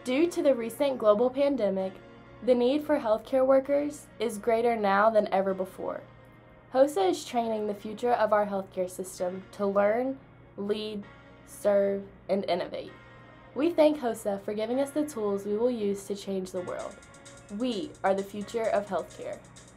Due to the recent global pandemic, the need for healthcare workers is greater now than ever before. HOSA is training the future of our healthcare system to learn, lead, serve, and innovate. We thank HOSA for giving us the tools we will use to change the world. We are the future of healthcare.